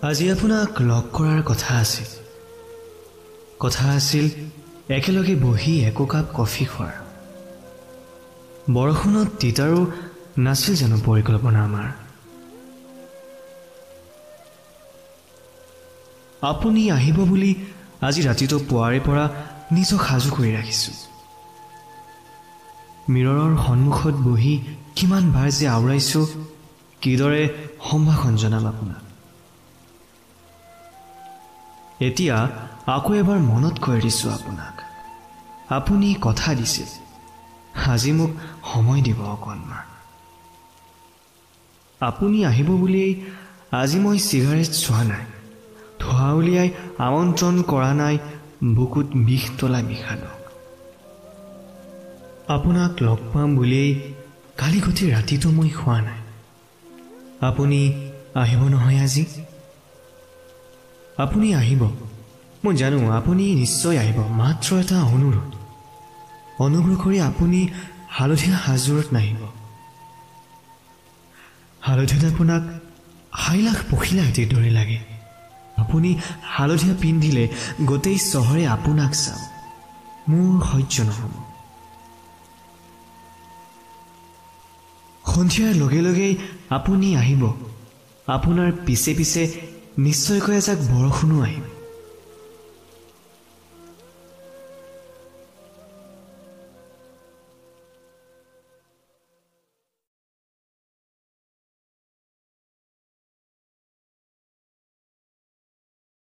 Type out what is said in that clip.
আজি আপোনাক লগ কৰাৰ কথা আছিল একেলগে বহি একোকাপ কফি খোৱাৰ। বৰষুণত তিতাৰো নাছিল জানো পৰিকল্পনা আমাৰ। আপুনি আহিব বুলি আজি ৰাতিটো পুৱাৰে পৰা নিজক সাজু কৰি ৰাখিছোঁ। মিৰৰৰ সন্মুখত বহি কিমান বাৰ যে আওৰাইছোঁ, কিদৰে সম্ভাষণ জনাম আপোনাক। এতিয়া আকৌ এবাৰ মনত কৰি দিছোঁ আপোনাক। আপুনি কথা দিছিল আজি মোক সময় দিব অকণমান। আপুনি আহিব বুলিয়েই আজি মই চিগাৰেট চোৱা নাই, ধোঁৱা উলিয়াই আমন্ত্ৰণ কৰা নাই বুকুত বিষ তোলা বিষাদক। আপোনাক লগ পাম বুলিয়েই কালি গোটেই ৰাতিটো মই খোৱা নাই। আপুনি আহিব নহয় আজি? আপুনি আহিব, মই জানো আপুনি নিশ্চয় আহিব। মাত্ৰ এটা অনুগ্ৰহ কৰি আপুনি হালধীয়া সাজযোৰত নাহিব। হালধীয়াত আপোনাক হাইলাখ পখিলা হাতীৰ দৰে লাগে। আপুনি হালধীয়া পিন্ধিলে গোটেই চহৰে আপোনাক চাব, মোৰ সহ্য নহ'ব। সন্ধিয়াৰ লগে লগেই আপুনি আহিব, আপোনাৰ পিছে পিছে নিশ্চয়কৈ এজাক বৰষুণো আহিব।